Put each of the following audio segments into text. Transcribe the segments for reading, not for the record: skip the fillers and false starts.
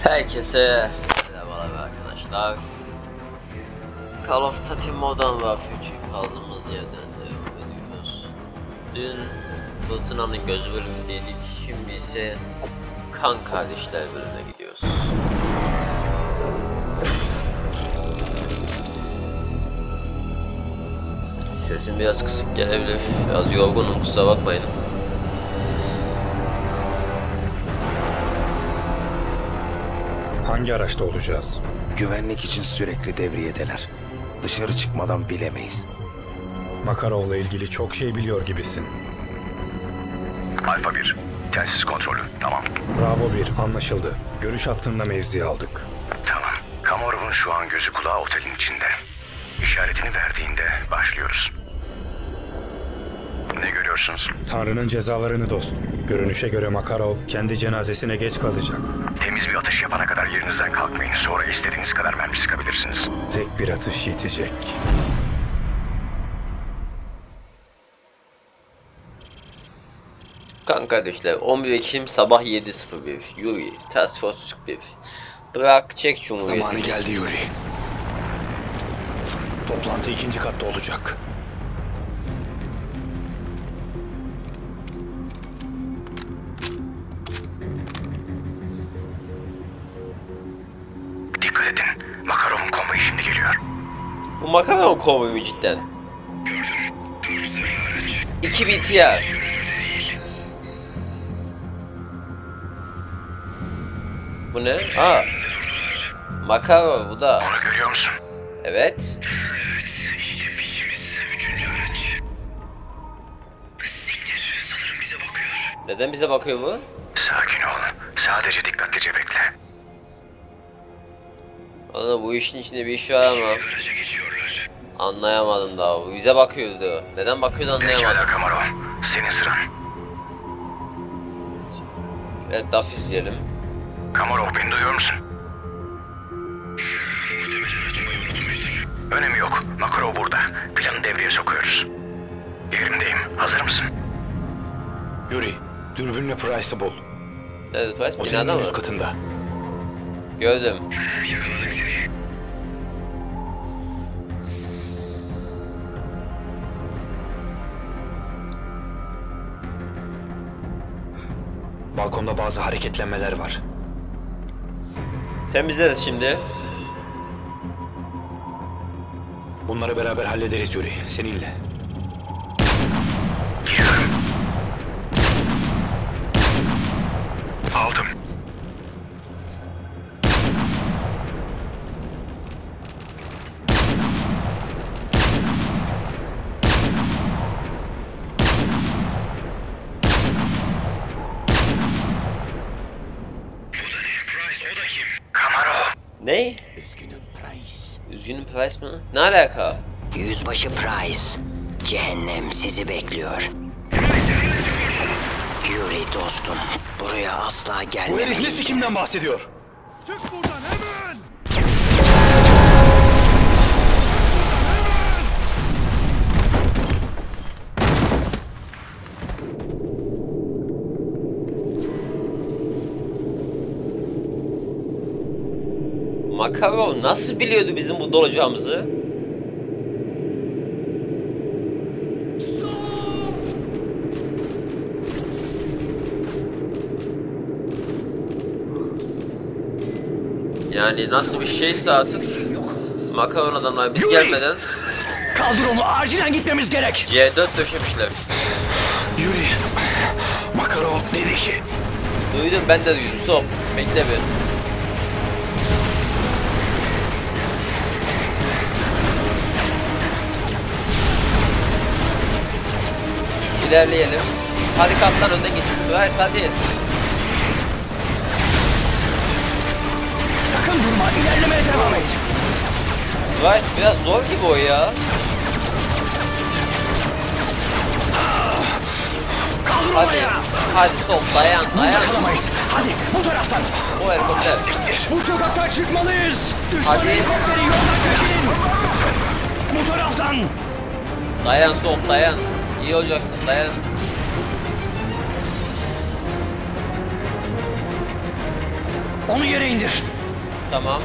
Herkese merhabalar arkadaşlar. Call of Duty Modern Warfare kaldığımız yerden devam ediyoruz. Dün Fırtınanın Gözü bölümündeydik. Şimdi ise Kan Kardeşler bölümüne gidiyoruz. Sesim biraz kısık gelebilir. Biraz yorgunum, kusura bakmayın. Hangi araçta olacağız? Güvenlik için sürekli devriyedeler. Dışarı çıkmadan bilemeyiz. Makarov'la ilgili çok şey biliyor gibisin. Alfa 1, telsiz kontrolü, tamam. Bravo 1, anlaşıldı. Görüş hattında mevzi aldık. Tamam. Kamorov'un şu an gözü kulağı otelin içinde. İşaretini verdiğinde başlıyoruz. Ne görüyorsunuz? Tanrı'nın cezalarını dostum. Görünüşe göre Makarov kendi cenazesine geç kalacak. Temiz bir atış yapana kadar yerinizden kalkmayın. Sonra istediğiniz kadar mermi sıkabilirsiniz. Tek bir atış yetecek. Kan Kardeşler 11 Ekim sabah 7:01 Yuri Task Force 41 Prag Çek Cumhuriyeti. Zamanı geldi Yuri. Toplantı ikinci katta olacak. Dikkat edin. Makarov'un konvoyu şimdi geliyor. Bu Makarov konvoyu mu cidden? 2 BTR. Bu ne? Aa. Makarov bu da. Onu görüyor musun? Evet. İşte biçimiz. 3. araç. Siktir. Sanırım bize bakıyor. Neden bize bakıyor bu? Sakin ol. Sadece dikkatlice bekle. Valla bu işin içinde bir iş var ama Araca geçiyorlar. anlayamadım daha. Bu bize bakıyordu. Neden bakıyordu anlayamadım. Pekala Kamarov. Senin sıran. Evet, DAF izleyelim. Kamarov, beni duyuyor musun? Muhtemelen açmayı unutmuştur. Önemi yok. Makarov burada. Planı devreye sokuyoruz. Yerimdeyim. Hazır mısın? Yuri, dürbünle Price'ı bul. Nerede Price? Otelin Binada en mı? üst katında. Gördüm. Yakaladık seni. Balkonda bazı hareketlenmeler var. Temizleriz şimdi. Bunları beraber hallederiz Yuri, seninle. Giriyorum. Aldım. Kamarov. Ne? Üzgünüm Price. Üzgünüm Price mı? Ne alaka? Yüzbaşı Price. Cehennem sizi bekliyor. Yuri dostum. Buraya asla Bu herif ne gelmemeliydin. sikimden bahsediyor? Makarov nasıl biliyordu bizim burada olacağımızı? Yani nasıl bir şeyse artık Makarov adamlar biz gelmeden Kaldır onu, acilen gitmemiz gerek. C4 döşemişler. Yuri, Makarov dedi ki... Duydum, ben de duydum. Sok. Bekle bir. İlerleyelim. Hadi kaptan önden git. Price hadi. Sakın durma, ilerlemeye devam et. Price biraz zor gibi o ya. Kaldır onu Hadi. ya. Hadi sok, dayan. Kalamayız. Hadi bu taraftan. O helikopter. Bu sokaktan çıkmalıyız. Düşman Hadi. helikopteri yoldan çekin. Bu taraftan. Dayan sok, dayan. İyi olacaksın, dayan. Onu yere indir. Tamam.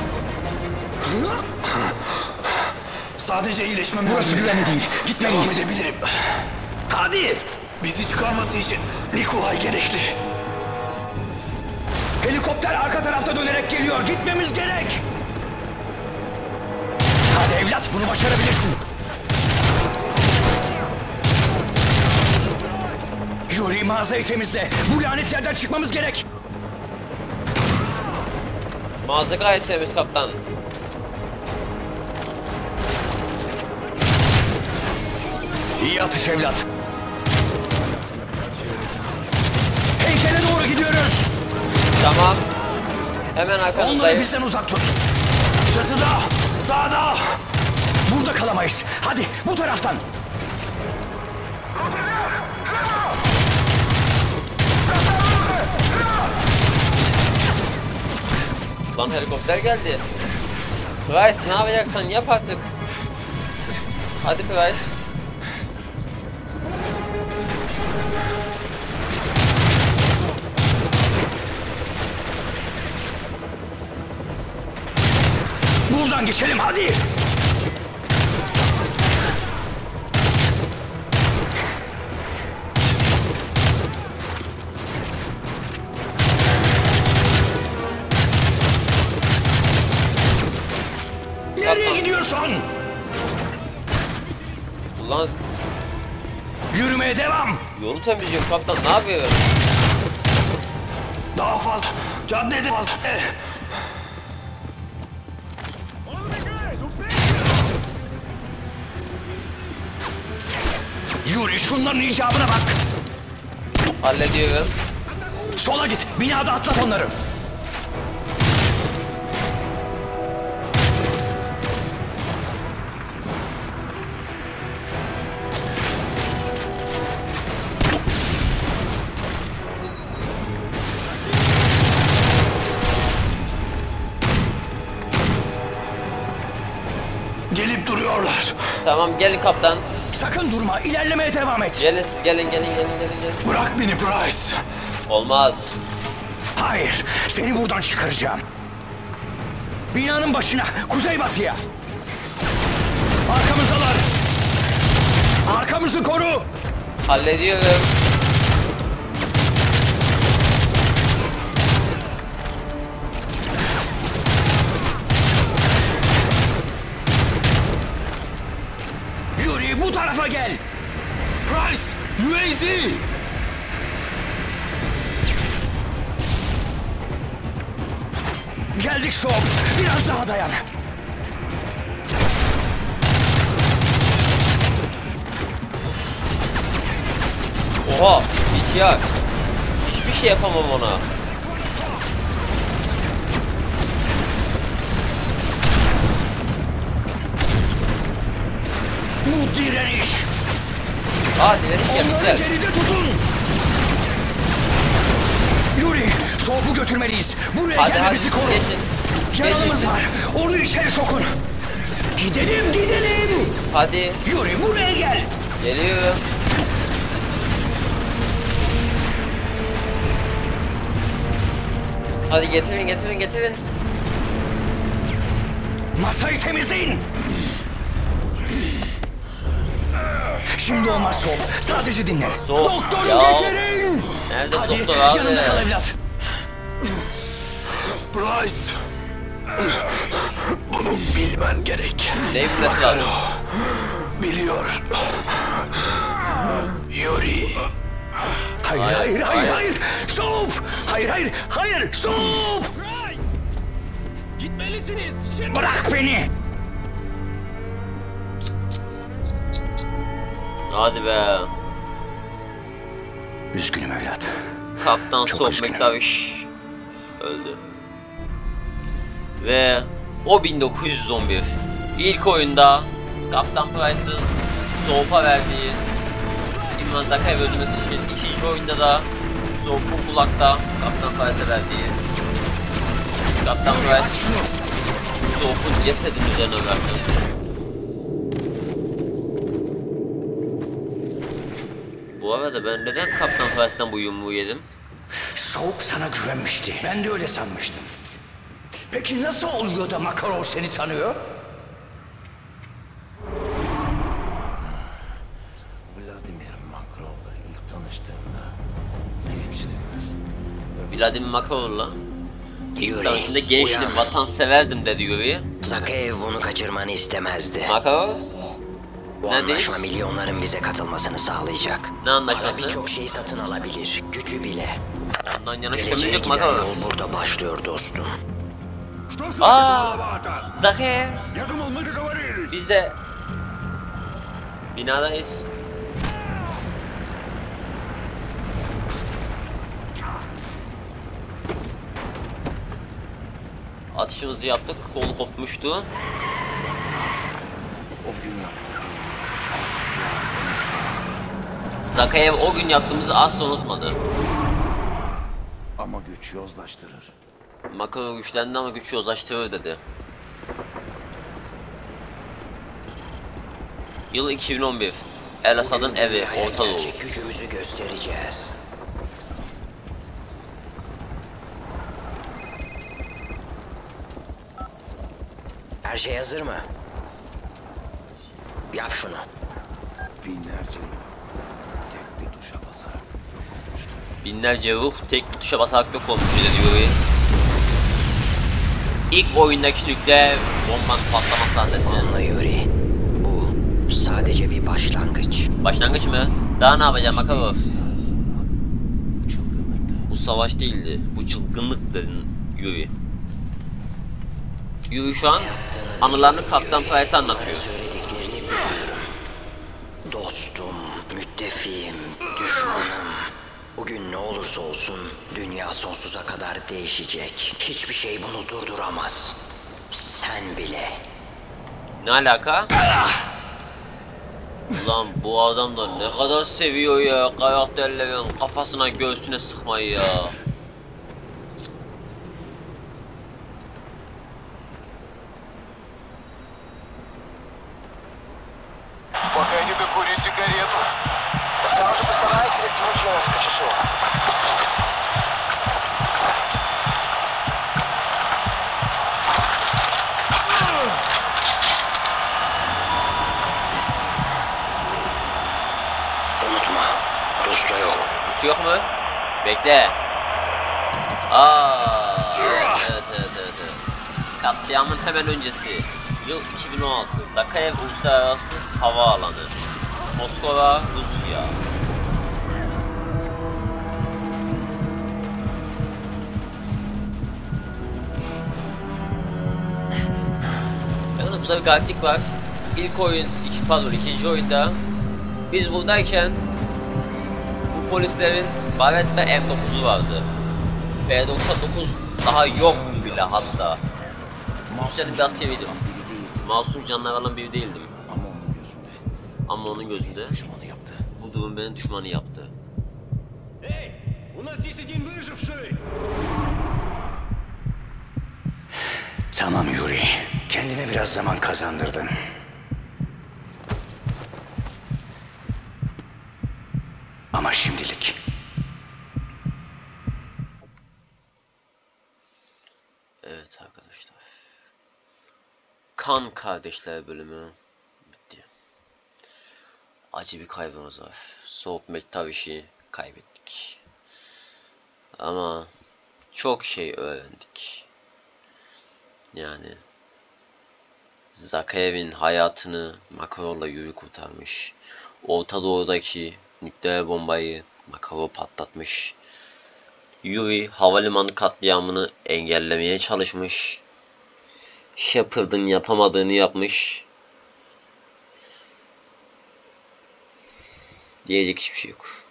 Sadece iyileşmem Burası lazım. güvenli değil. Devam Gitmeliyiz. edebilirim. Hadi. Bizi çıkarması için Nikolay gerekli. Helikopter arka tarafta dönerek geliyor. Gitmemiz gerek. Hadi evlat, bunu başarabilirsin. Yuri, mağazayı temizle. Bu lanet yerden çıkmamız gerek. Mağaza gayet temiz kaptan. İyi atış evlat. Heykele doğru gidiyoruz. Tamam. Hemen Onları arkanızdayım. bizden uzak tut. Çatıda, sağda. Burada kalamayız. Hadi bu taraftan. Lan helikopter geldi. Price ne yapacaksan yap artık. Hadi Price. Buradan geçelim hadi. Nereye gidiyorsun? Ulan Yürümeye devam. yolu temizliyorum kaptan, ne yapıyor? Daha fazla. Caddede fazla. Yuri, şunların icabına bak. Hallediyorum. Sola git. Binada atlat onları. Gelip duruyorlar. Tamam gelin kaptan. Sakın durma. İlerlemeye devam et. Gelin siz, gelin. Bırak beni Price. Olmaz. Hayır. Seni buradan çıkaracağım. Binanın başına. Kuzeybatıya. Arkamızdalar. Arkamızı koru. Hallediyorum. Yuri, bu tarafa gel. Price, UAZ. Geldik Soğuk. Biraz daha dayan. Oha, ihtiyar. Hiçbir şey yapamam ona. Bu direniş. Aa, direniş Onları gelmişler. geride tutun. Yuri, Soğuk'u götürmeliyiz. Buraya Hadi gelmemizi hadi koru. geçin. Yanımız Geçin. var. Onu içeri sokun. Gidelim. Hadi Yuri, buraya gel. geliyorum. Hadi getirin. Masayı temizleyin. Şimdi olmaz Soğuk. Sadece dinle. Soğuk, Doktoru ya. getirin. Nerede Hadi doktor abi? yanımda kal evlat. Price. Bunu bilmen gerek. Ne bilmesi lazım? Biliyor. Yuri. Hayır. Soğuk. Hayır. Soğuk. Gitmelisiniz. Şimdi. Bırak beni. Hadi be. Üzgünüm evlat. Kaptan Çok Soğuk üzgünüm. McTavish öldü. Ve o 1911 ilk oyunda Kaptan Price'ın Soğuk'a verdiği İlman Zaka'yı öldürmesi için, ikinci oyunda da Soğuk'un kulakta Kaptan Price'e verdiği Kaptan Price Soğuk'un cesedinin üzerine bıraktı. Bu arada ben neden Kaptan Price'den bu yumruğu yedim? Soğuk sana güvenmişti. Ben de öyle sanmıştım. Peki nasıl oluyor da Makarov seni tanıyor? Vladimir Makarov'la ilk tanıştığımda gençtim. Vladimir Makarov'la ilk Yuri, tanıştığımda gençtim, uyan. vatanseverdim dedi Yuri. Zakayev bunu kaçırmanı istemezdi. Makarov? Bu Neredeyiz? anlaşma milyonların bize katılmasını sağlayacak. Ne anlaşması? Para birçok şeyi satın alabilir, gücü bile. Ondan yana Geleceğe şüphemiz yok giden Makarov. yol burada başlıyor dostum. Zakayev! Biz de binadayız. Atışımızı yaptık, kolu kopmuştu. O gün yaptığımız asla Zakayev o gün yaptığımızı asla unutmadı. ama güç yozlaştırır. Makarov güçlendi ama güç yozlaştırır dedi. Yıl 2011. El Asad'ın Bugün evi, dünyaya Orta Doğu. gerçek gücümüzü göstereceğiz. Her şey hazır mı? Yap şunu. Binlerce yıl tek bir tuşa basarak yok olmuştu. Binlerce ruh tek bir tuşa basarak yok olmuş dedi Yuri. İlk oyundaki nükleer bombanın patlama sahnesi. Anla Yuri. Bu sadece bir başlangıç. Başlangıç mı? Daha ne yapacağım Makarov? Bu çılgınlıktı. Bu savaş değildi. Bu çılgınlıktı Yuri. Yuri şu an anılarını Kaptan Price'a anlatıyor. Söylediklerini biliyorum. Dostum, müttefiğim, düşmanım. Bugün ne olursa olsun dünya sonsuza kadar değişecek. Hiçbir şey bunu durduramaz. Sen bile. Ne alaka? Ulan bu adam da ne kadar seviyor ya karakterlerin kafasına göğsüne sıkmayı ya. Пока я не докурю сигарету. Сразу постарайся растянуть на несколько часов. Unutma, Rusça yok. Hiç yok mu? Bekle. Evet. Katliamın hemen öncesi. Yıl 2016. Zakayev Uluslararası Havaalanı. Moskova, Rusya. Yalnız burada bir gariplik var. İkinci oyunda biz buradayken bu polislerin Barretta M9'u vardı. P99 daha yoktu bile hatta. Üstelik bir askeriydim. Biri değil Masum canavarların biri değildim. ama onun gözünde Ama onun gözünde düşmanı yaptı. bu durum beni düşmanı yaptı. Tamam Yuri. Kendine biraz zaman kazandırdın. Ama şimdilik. Evet arkadaşlar. Kan Kardeşler bölümü bitti. Acı bir kaybımız var. Soğuk Mektaviş'i kaybettik. Ama çok şey öğrendik. Yani Zakayev'in hayatını Makarov'la Yuri kurtarmış. Orta Doğu'daki nükleer bombayı Makarov patlatmış. Yuri havalimanı katliamını engellemeye çalışmış. Shepard'ın yapamadığını yapmış. Diyecek hiçbir şey yok.